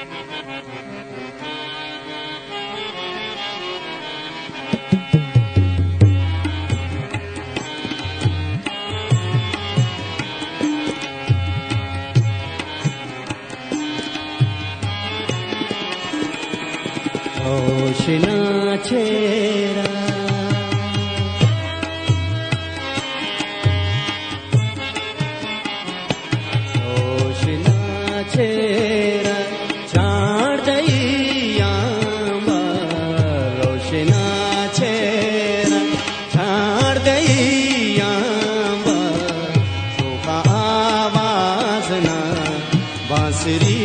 रोशना चेहरा रोशना चेहरा चाँद दईयाम्बा रोशना चेहरा चाँद दईयाम्बा सोखा आवाज ना बांसुरी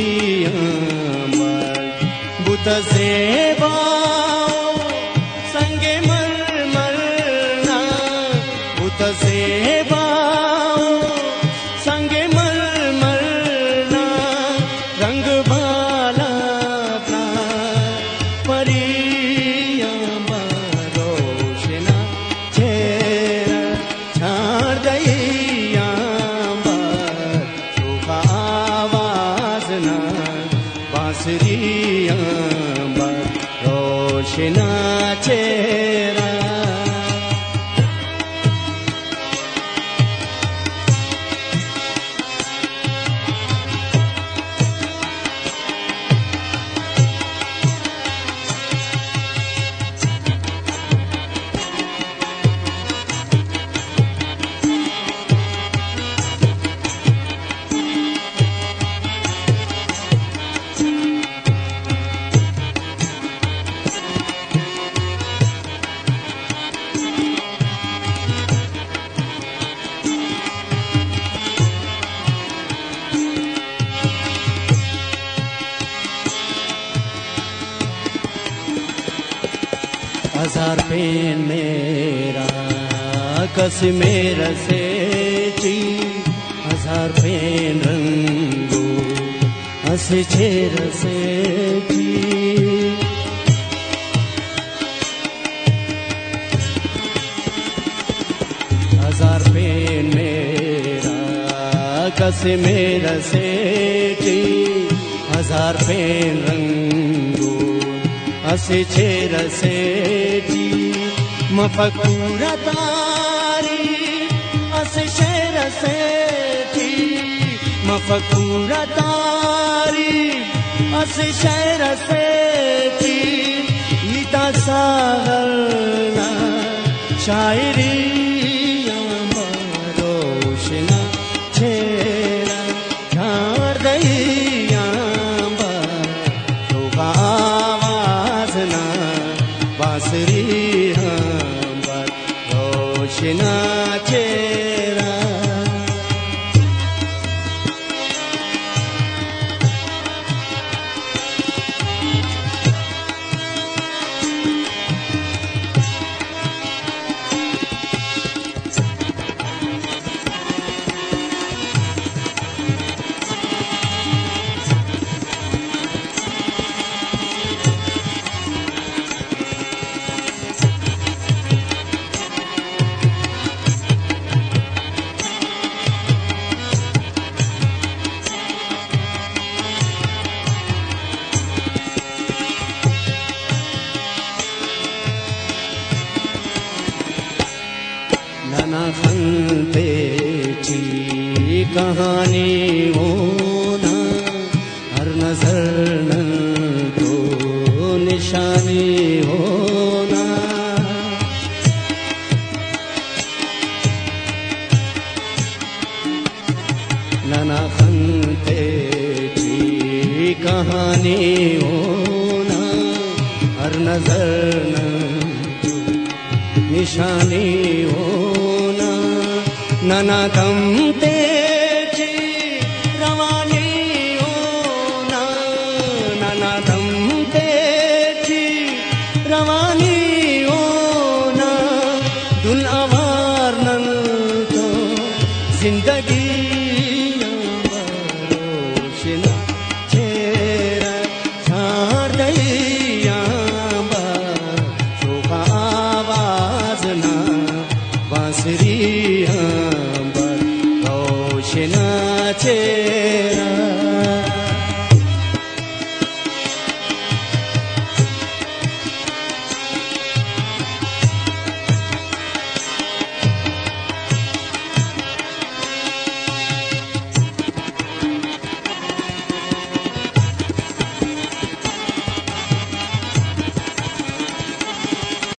बुत सेवा संगे मरना बुत सेवा संगे मरना रंग बाला परियाम्बा रोशना चेहरा छाड़ दईयाम्बा सोखा आवाज ना बांसुरी रोशना चेहरा हजार पेन मेरा कस मेरा से ची हजार पेन रंगो हस छेर से ची हजार पेन मेरा कस मेरा से ची हजार पेन रंगो हसे छेर से जी मफकूरा तारी हसे शेर से जी मफकूरा तारी हसे शेर से जी ईदा सागरना शायरी रोशना छेरा झाड़ दईयाम्बा सोखा बांसुरी रोशना चेहरा नाना खंते ची कहानी होना हर नजर तो निशानी होना नाना खंते ची कहानी होना हर नजर निशानी होना नाना दम ते